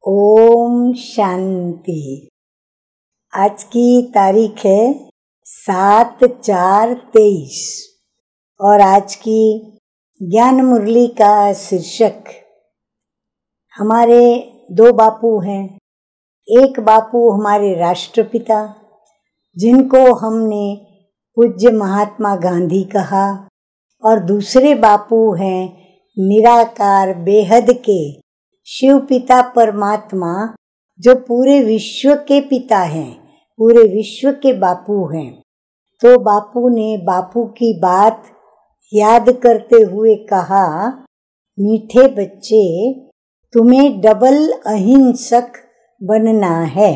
ओम शांति। आज की तारीख है 7/4/23 और आज की ज्ञान मुरली का शीर्षक, हमारे दो बापू हैं। एक बापू हमारे राष्ट्रपिता, जिनको हमने पूज्य महात्मा गांधी कहा, और दूसरे बापू हैं निराकार बेहद के शिव पिता परमात्मा, जो पूरे विश्व के पिता हैं, पूरे विश्व के बापू हैं। तो बापू ने बापू की बात याद करते हुए कहा, मीठे बच्चे, तुम्हें डबल अहिंसक बनना है,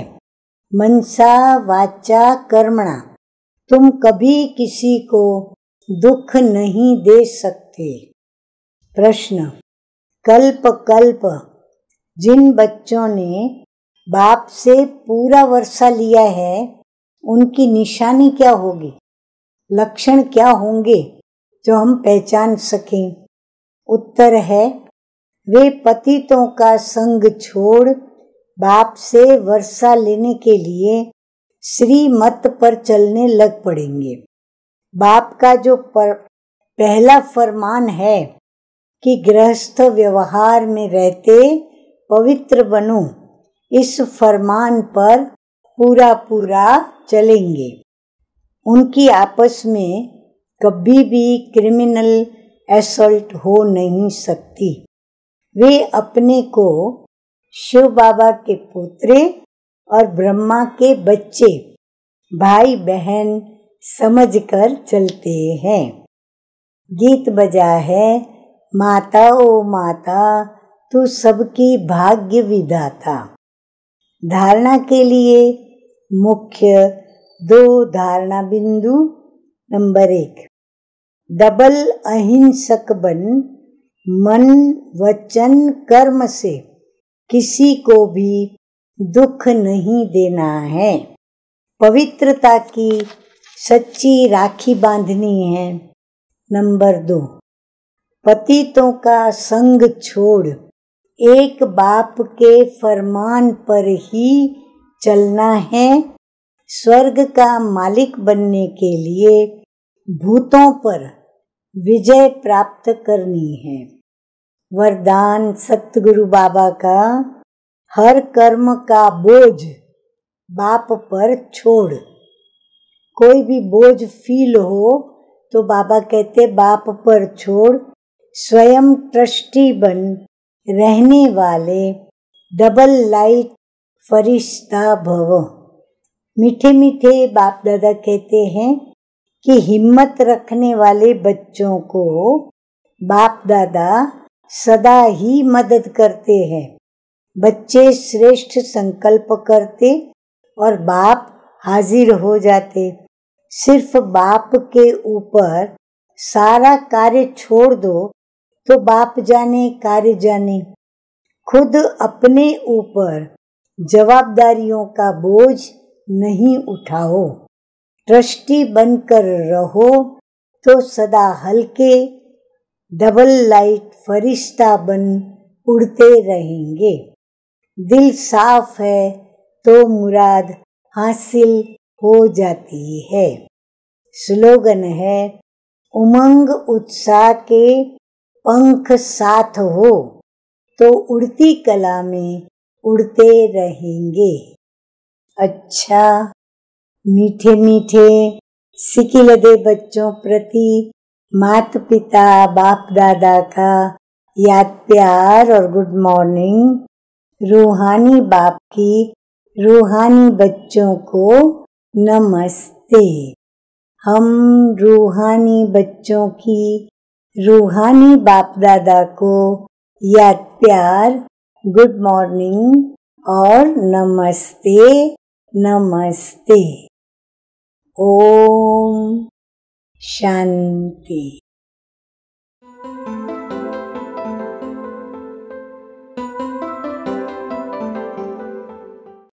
मनसा वाचा कर्मणा। तुम कभी किसी को दुख नहीं दे सकते। प्रश्न, कल्प कल्प जिन बच्चों ने बाप से पूरा वर्षा लिया है, उनकी निशानी क्या होगी, लक्षण क्या होंगे जो हम पहचान सकें? उत्तर है, वे पतितों का संग छोड़ बाप से वर्षा लेने के लिए श्रीमत पर चलने लग पड़ेंगे। बाप का जो पहला फरमान है कि गृहस्थ व्यवहार में रहते पवित्र बनो, इस फरमान पर पूरा चलेंगे। उनकी आपस में कभी भी क्रिमिनल असॉल्ट हो नहीं सकती। वे अपने को शिव बाबा के पोतरे और ब्रह्मा के बच्चे, भाई बहन समझकर चलते हैं। गीत बजा है, माता ओ माता तू सबकी भाग्य विधाता। धारणा के लिए मुख्य 2 धारणा बिंदु। नंबर 1, डबल अहिंसक बन, मन वचन कर्म से किसी को भी दुख नहीं देना है। पवित्रता की सच्ची राखी बांधनी है। नंबर 2, पतितों का संग छोड़ एक बाप के फरमान पर ही चलना है। स्वर्ग का मालिक बनने के लिए भूतों पर विजय प्राप्त करनी है। वरदान सतगुरु बाबा का, हर कर्म का बोझ बाप पर छोड़। कोई भी बोझ फील हो तो बाबा कहते बाप पर छोड़, स्वयं ट्रस्टी बन रहने वाले डबल लाइट फरिश्ता भव। मीठे मीठे बाप दादा कहते हैं कि हिम्मत रखने वाले बच्चों को बाप दादा सदा ही मदद करते हैं। बच्चे श्रेष्ठ संकल्प करते और बाप हाजिर हो जाते। सिर्फ बाप के ऊपर सारा कार्य छोड़ दो तो बाप जाने कार्य जाने। खुद अपने ऊपर जवाबदारियों का बोझ नहीं उठाओ। ट्रस्टी बनकर रहो तो सदा हल्के डबल लाइट फरिश्ता बन उड़ते रहेंगे। दिल साफ है तो मुराद हासिल हो जाती है। स्लोगन है, उमंग उत्साह के पंख साथ हो तो उड़ती कला में उड़ते रहेंगे। अच्छा, मीठे मीठे सिकिलदे बच्चों प्रति माता पिता बाप दादा का याद प्यार और गुड मॉर्निंग। रूहानी बाप की रूहानी बच्चों को नमस्ते। हम रूहानी बच्चों की रूहानी बाप दादा को याद प्यार, गुड मॉर्निंग और नमस्ते नमस्ते। ओम शांति।